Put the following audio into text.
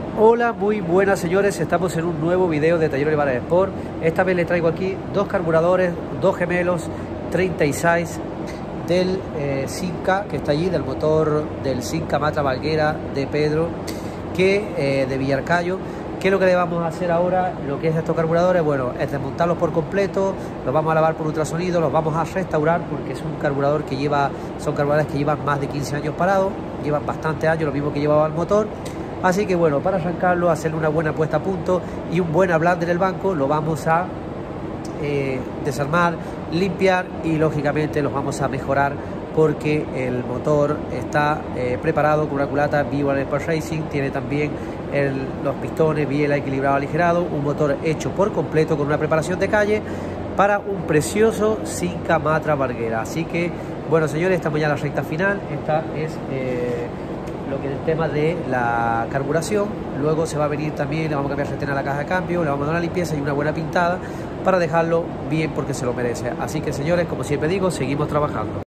Hola, muy buenas señores, estamos en un nuevo video de Taller Olivares Sport. Esta vez les traigo aquí dos carburadores, dos gemelos 36 del Simca, que está allí, del motor del Simca Matra Valguera de Pedro, de Villarcayo. ¿Qué es lo que le vamos a hacer ahora? Lo que es estos carburadores, bueno, es desmontarlos por completo, los vamos a lavar por ultrasonido, los vamos a restaurar porque es un carburador que son carburadores que llevan más de 15 años parados, llevan bastantes años, lo mismo que llevaba el motor. Así que bueno, para arrancarlo, hacerle una buena puesta a punto y un buen ablande en el banco, lo vamos a desarmar, limpiar y lógicamente los vamos a mejorar porque el motor está preparado con una culata V1 Sport Racing, tiene también los pistones, biela, equilibrado, aligerado, un motor hecho por completo con una preparación de calle para un precioso Simca Matra Valguera. Así que bueno señores, estamos ya en la recta final. Esta es lo que es el tema de la carburación. Luego se va a venir también, le vamos a cambiar el retén a la caja de cambio, le vamos a dar una limpieza y una buena pintada para dejarlo bien porque se lo merece. Así que señores, como siempre digo, seguimos trabajando.